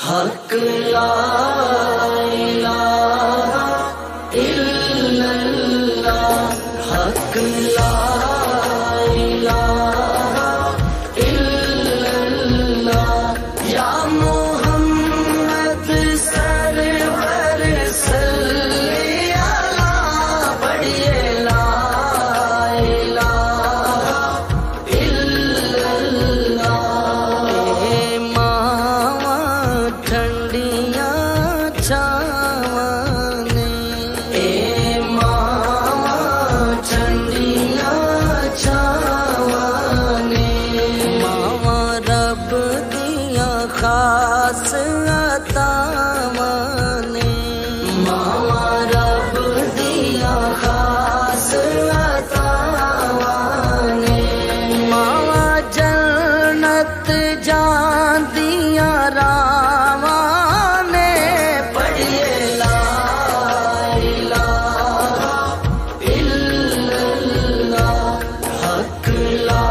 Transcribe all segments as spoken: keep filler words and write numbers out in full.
حق لا الہ الا اللہ، حق لا الہ الا اللہ، یا محمد سرور صلی علی پڑھیے لا الہ الا اللہ۔ اے ماں ٹھنڈیاں چھاواں نے، اے ماں ٹھنڈیاں چھاواں نے، ماواں رب دیاں خاص عطاواں نے، ماواں رب دیاں خاص عطاواں نے، ماواں جنت جاندیاں راواں نے، پڑھیے لا الہ الا اللہ، حق لا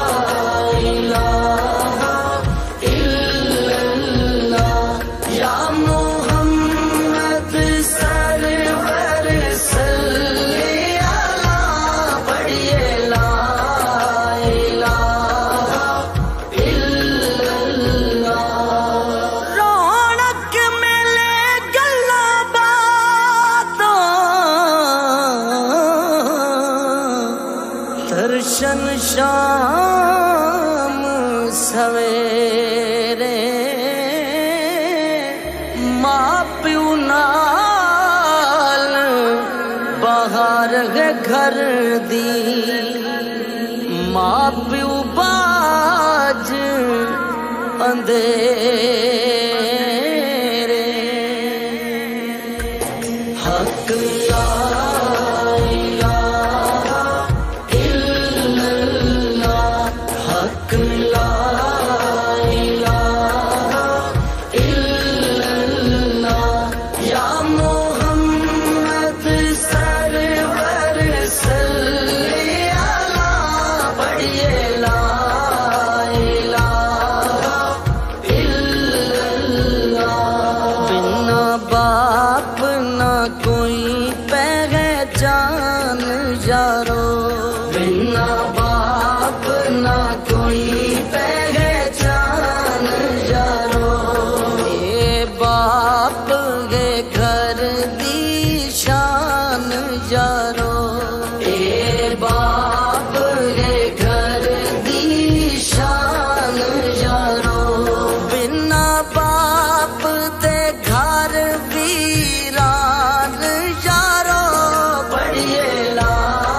الہ الا اللہ، یا محمد سرور صلی علی پڑھیے لا الہ الا اللہ۔ رونق میلے گلاں باتاں، درشن شام سویرے، ماں پیو نال باہر ہے گھر دی، ماں پیو باج اندھیرے، حق لا الہ الا اللہ، حق لا الہ الا اللہ، یا محمد سرور صلی علی پڑھیے لا الہ الا اللہ۔ بنا باپ نہ کوئی پہچان یارو، بنا باپ نہ کوئی پہچان یارو، اے باپ گے گھر دی شان یارو، اے باپ گے گھر دی شان یارو، بنا باپ دے گھر ویران یارو، پڑھیے لا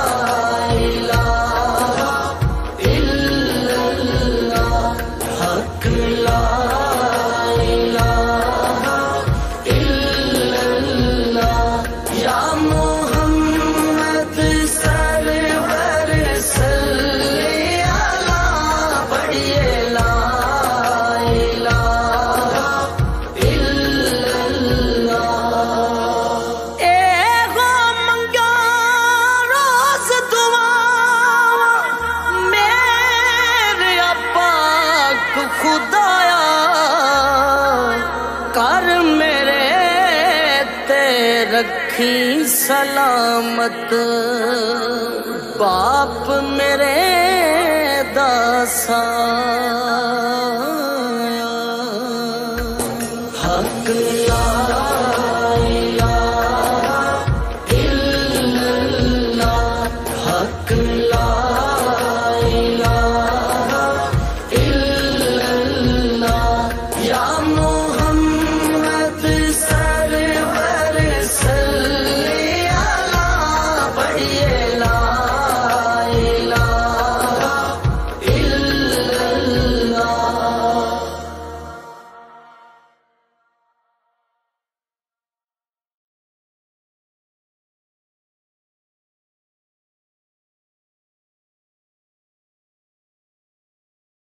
الہ الا اللہ، حق لا الہ الا اللہ، یا محمد سرور صلی علی پڑھیے لا الہ الا اللہ۔ اے گو منگا روز دعا میرے پاک خدایا، کر میرے تے رکھی سلامت، باپ میرے دا سایہ، حق لا